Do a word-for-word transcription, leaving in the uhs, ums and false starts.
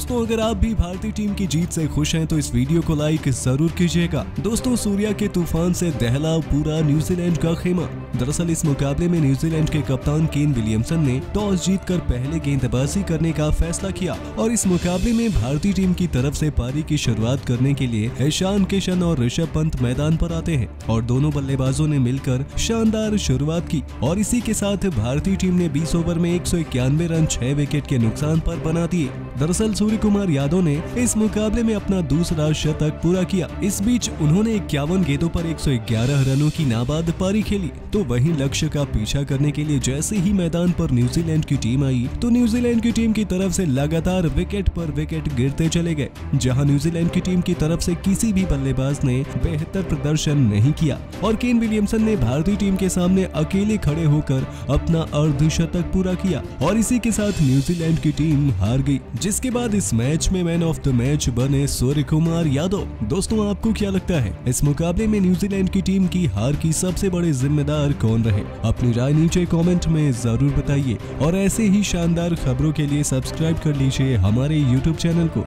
दोस्तों अगर आप भी भारतीय टीम की जीत से खुश हैं तो इस वीडियो को लाइक जरूर कीजिएगा। दोस्तों सूर्या के तूफान से दहला पूरा न्यूजीलैंड का खेमा। दरअसल इस मुकाबले में न्यूजीलैंड के कप्तान केन विलियमसन ने टॉस जीतकर पहले गेंदबाजी करने का फैसला किया और इस मुकाबले में भारतीय टीम की तरफ से पारी की शुरुआत करने के लिए ईशान किशन और ऋषभ पंत मैदान पर आते हैं और दोनों बल्लेबाजों ने मिलकर शानदार शुरुआत की और इसी के साथ भारतीय टीम ने बीस ओवर में एक सौ इक्यानवे रन छह विकेट के नुकसान पर बना दिए। दरअसल सूर्य कुमार यादव ने इस मुकाबले में अपना दूसरा शतक पूरा किया। इस बीच उन्होंने इक्यावन गेंदों पर एक सौ ग्यारह रनों की नाबाद पारी खेली। तो वहीं लक्ष्य का पीछा करने के लिए जैसे ही मैदान पर न्यूजीलैंड की टीम आई तो न्यूजीलैंड की टीम की तरफ से लगातार विकेट पर विकेट गिरते चले गए, जहां न्यूजीलैंड की टीम की तरफ से किसी भी बल्लेबाज ने बेहतर प्रदर्शन नहीं किया और केन विलियमसन ने भारतीय टीम के सामने अकेले खड़े होकर अपना अर्धशतक पूरा किया और इसी के साथ न्यूजीलैंड की टीम हार गई, जिसके बाद इस मैच में मैन ऑफ द मैच बने सूर्य कुमार यादव। दोस्तों आपको क्या लगता है इस मुकाबले में न्यूजीलैंड की टीम की हार की सबसे बड़े जिम्मेदार कौन रहे? अपनी राय नीचे कमेंट में जरूर बताइए और ऐसे ही शानदार खबरों के लिए सब्सक्राइब कर लीजिए हमारे यूट्यूब चैनल को।